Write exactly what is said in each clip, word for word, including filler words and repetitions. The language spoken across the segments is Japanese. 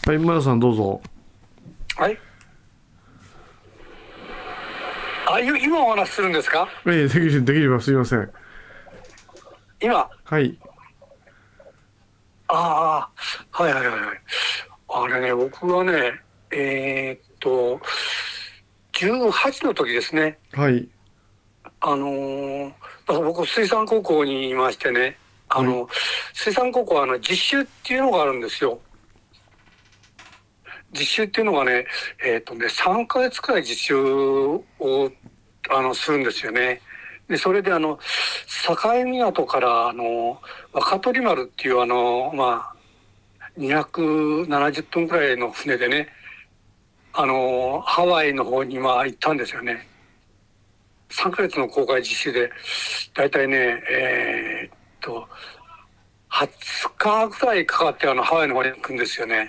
はい、村さんどうぞ。 はい。あ、い今お話しするんですか？ ええ、できれば、できればすいません。 今。 はい、 ああ、はいはいはいはい。あれね、僕はね、えーっと、じゅうはちの時ですね。 はい、 あのーだから僕、水産高校にいましてね、あはい、 の、水産高校はあの実習っていうのがあるんですよ。実習っていうのがね、えーっとね、さんかげつくらい実習を、あの、するんですよね。で、それであの、境港から、あの、若鳥丸っていうあの、まあ、にひゃくななじゅっぷんくらいの船でね、あの、ハワイの方にまあ行ったんですよね。さんかげつの航海実習で、だいたいね、えーっと、はつかくらいかかってあの、ハワイの方に行くんですよね。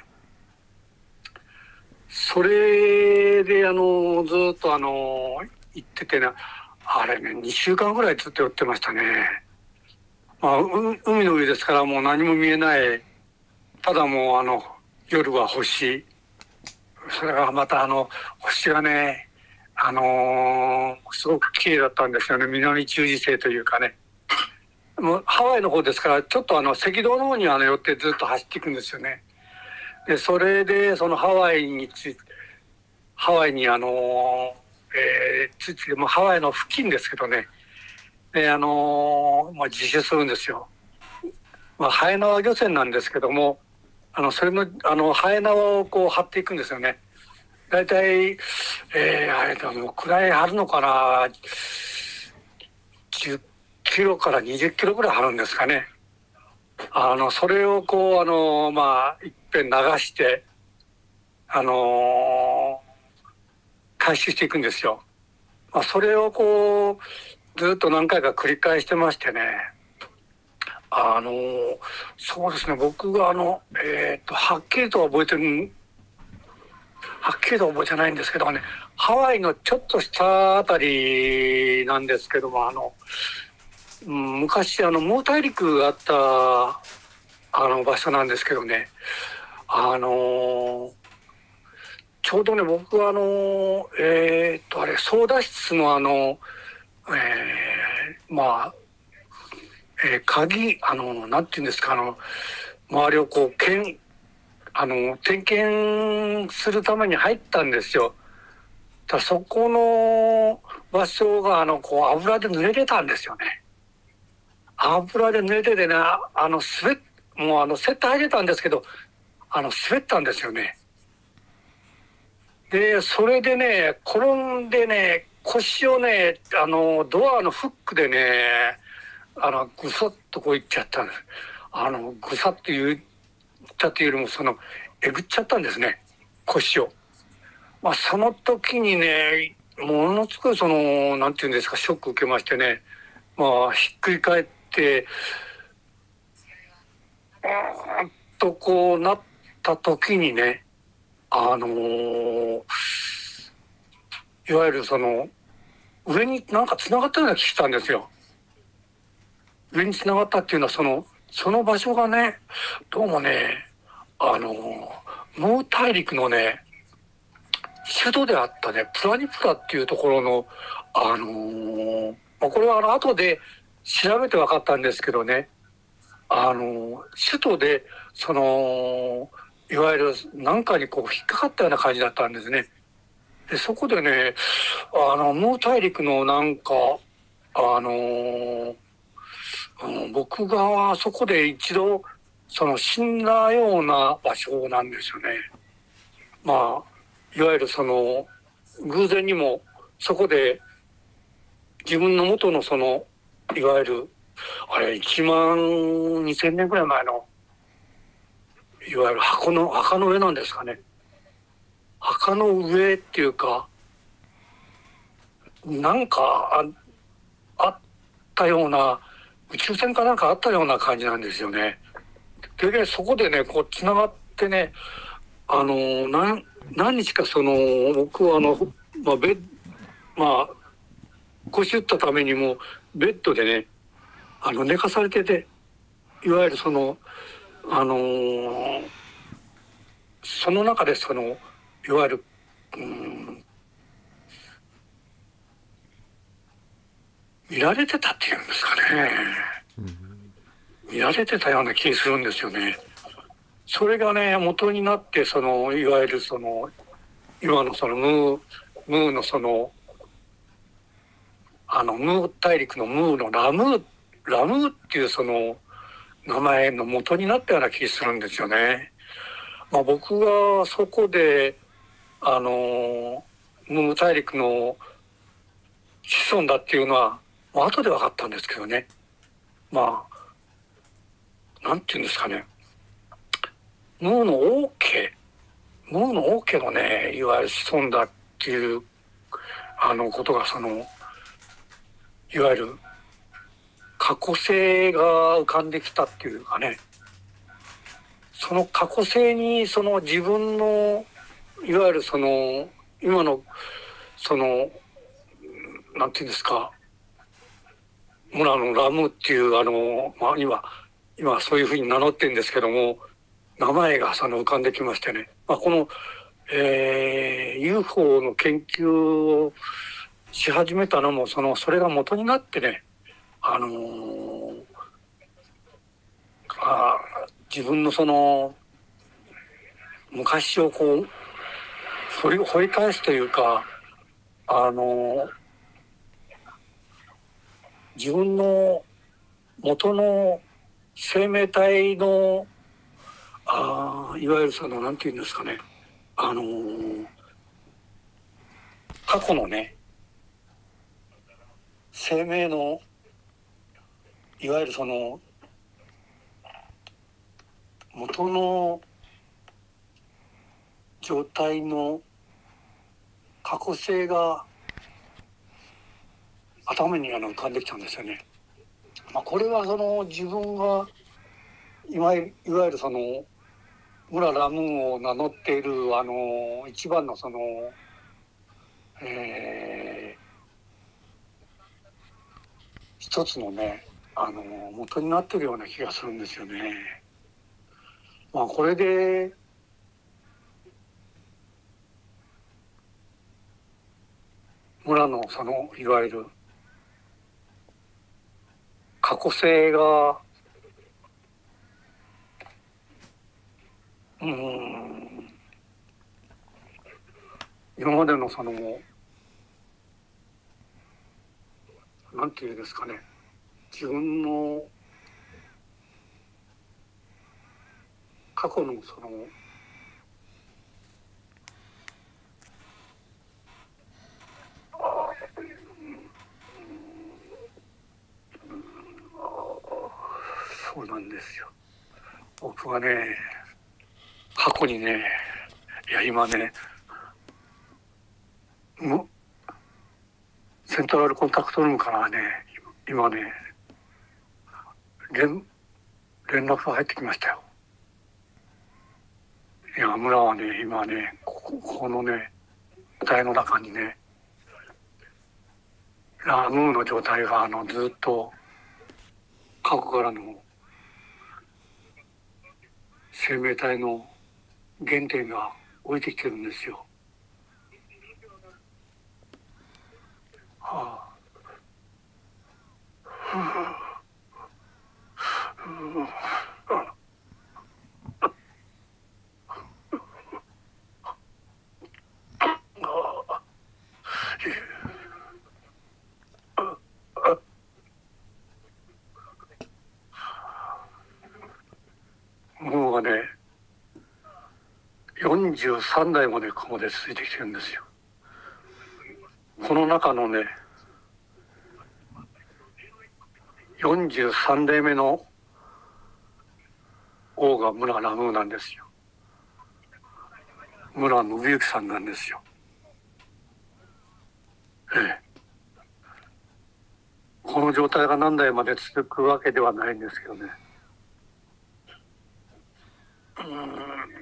それで、あの、ずっとあの、行っててね、あれね、にしゅうかんぐらいずっと寄ってましたね。まあ、う海の上ですからもう何も見えない、ただもうあの、夜は星、それがまたあの星がね、あのーすごく綺麗だったんですよね。南中時星というかね。もうハワイの方ですから、ちょっとあの赤道の方にあの寄ってずっと走っていくんですよね。で、それでそのハワイについハワイにあのーえー、ついてもうハワイの付近ですけどね、であのーまあ、自首するんですよ。まあ、ハエ縄漁船なんですけども、あのそれのあのハエ縄をこう張っていくんですよね。だいたい、えー、あれだもうくらい張るのかな、じゅっキロからにじゅっキロぐらい張るんですかね。あのそれをこうあのまあいっぺん流してあの回収していくんですよ。まあ、それをこうずっと何回か繰り返してましてね。あのそうですね、僕があのえっとはっきりとは覚えてるはっきりと覚えてないんですけどね、ハワイのちょっと下あたりなんですけども、あの、うん、昔あの、モー大陸があったあの場所なんですけどね、あの、ちょうどね、僕はあの、えーっと、あれ、操舵室のあの、えーまあ、えー鍵、あの、なんていうんですか、あの、周りをこう、けん、あの、点検するために入ったんですよ。だそこの場所があのこう油で濡れてたんですよね。油で濡れててね、あの滑っもうあのセット入れたんですけど、あの滑ったんですよね。でそれでね転んでね腰をねあのドアのフックでねあのぐさっとこういっちゃったんです。あのぐさっと言ったというよりもそのえぐっちゃったんですね、腰を。まあ、その時にね、ものすごいその、なんていうんですか、ショック受けましてね、まあ、ひっくり返って、うーんとこうなった時にね、あのーいわゆるその、上になんか繋がったような気がしたんですよ。上に繋がったっていうのは、その、その場所がね、どうもね、あのー、ノー大陸のね、首都であったね、プラニプラっていうところの、あのーまあこれはあの後で調べて分かったんですけどね、あのー首都で、その、いわゆる何かにこう引っかかったような感じだったんですね。で、そこでね、あの、ムー大陸のなんか、あのーうん僕がそこで一度、その死んだような場所なんですよね。まあ、いわゆるその、偶然にもそこで自分の元のその、いわゆる、あれ、いちまんにせんねんぐらい前の、いわゆる箱の、墓の上なんですかね。墓の上っていうか、なんかあ、あったような、宇宙船かなんかあったような感じなんですよね。でね、そこでね、こう、繋がってね、あの、何、何日かその、僕はあの、まあ、ベッ、まあ、腰打ったためにも、ベッドでね、あの、寝かされてて、いわゆるその、あのーその中でそのいわゆる、うん、見られてたっていうんですかね、見られてたような気がするんですよね。それがね元になってそのいわゆるその今のそのムームーのそのあのムー大陸のムーのラムーラムーっていうその名前の元になったような気がするんですよね。まあ、僕がそこであのムー大陸の子孫だっていうのは、まあ、後で分かったんですけどね。まあなんていうんですかね、ムーの王家ムーの王家のねいわゆる子孫だっていうあのことがそのいわゆる過去性が浮かんできたっていうかね、その過去性にその自分のいわゆるその今のそのなんていうんですか、村のラムっていうあの、まあ、今今そういうふうに名乗ってるんですけども、名前がその浮かんできましてね、まあ、この、えー、ユーフォー の研究をし始めたのもそのそれが元になってね、あのー、あ自分のその昔をこう掘り掘り返すというか、あのー、自分の元の生命体のあいわゆるそのなんていうんですかね、あのー、過去のね生命のいわゆるその元の状態の過去性が頭にあの浮かんできたんですよね。まあ、これはその自分がいわゆる、いわゆるその村ラムーンを名乗っているあの一番のその、えー、一つのねあの元になっているような気がするんですよね。まあこれで村のそのいわゆる過去性がうーん今までのそのなんていうんですかね、自分の過去のそのそうなんですよ。僕はね過去にねいや今ねむセントラルコンタクトルームからね今ね連連絡が入ってきましたよ。いや村はね今ねここ、このね状態の中にねラムーの状態があのずっと過去からの生命体の原点が降りてきてるんですよ。はあ、はあ、もうがねよんじゅうさん代までここで続いてきてるんですよ。この中のねよんじゅうさん代目の王が村ラムーなんですよ。村信之さんなんですよ。ええ、この状態が何代まで続くわけではないんですけどね。うーん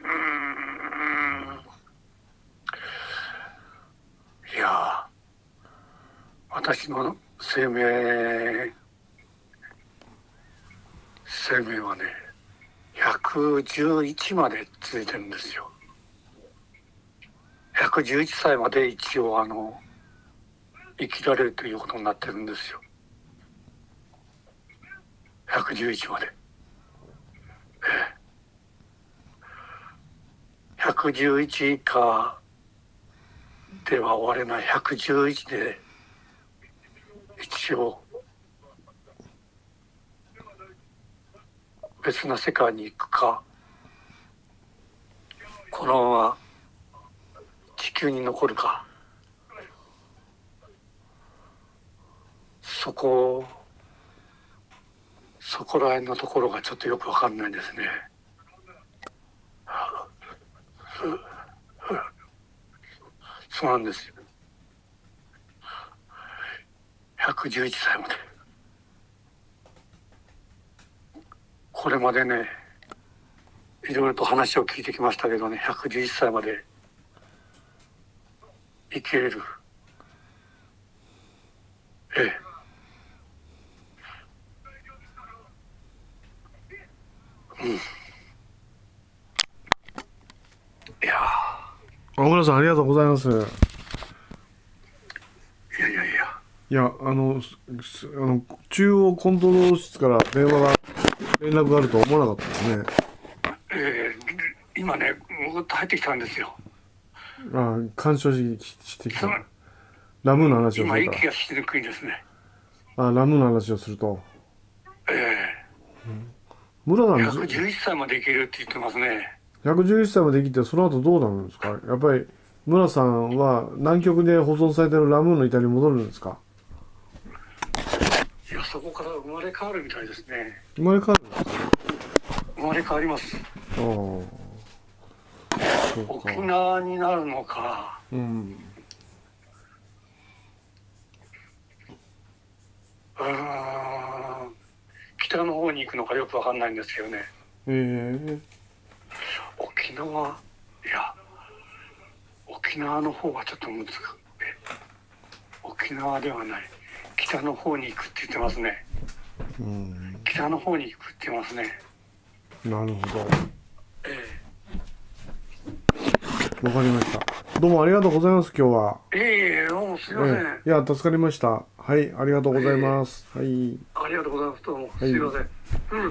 いや私の生命生命はねひゃくじゅういちまで続いてるんですよ。 ひゃくじゅういっさいまで一応あの生きられるということになってるんですよ。ひゃくじゅういちまで。ええ、ひゃくじゅういち以下では終われない。ひゃくじゅういちで一応別な世界に行くか、このまま地球に残るか、そこそこら辺のところがちょっとよくわかんないんですね。そうなんですよ。ひゃくじゅういちさいまで。これまでね、いろいろと話を聞いてきましたけどね、ひゃくじゅういっさいまで生きれる。ええ。うん。いや小倉さん、ありがとうございます。 ー、いやいやいや。 いや、あの、すあの中央コントロール室から電話が、連絡があるとは思わなかったですね。 ええ、今ね、ぐっと入ってきたんですよ。 ああ、干渉ししてきた。 そのラムーの話をす今、 るか息がしにくいんですね。 ら。ああ、ラムーの話をすると。 ええ、 村さん、 ひゃくじゅういっさいまで生きるって言ってますね。 ひゃくじゅういっさいまで生きて、その後どうなるんですか？やっぱり、村さんは南極で保存されているラムーの遺体に戻るんですか？ いや、そこから生まれ変わるみたいですね。 生まれ変わるんですか？ 生まれ変わります。 ああ、そうか。 沖縄になるのか、 うん。 うーん、北の方に行くのかよくわかんないんですけどね。 ええ沖縄、いや、沖縄の方はちょっと難しい。沖縄ではない。北の方に行くって言ってますね。 うん、 北の方に行くって言ってますね。 なるほど。 えわかりました。どうもありがとうございます、今日は。 え、いえいえ、どうもすいません。 ええいや、助かりました。はい、ありがとうございます。はい。 ありがとうございます。どうも、 はいすいません。うん。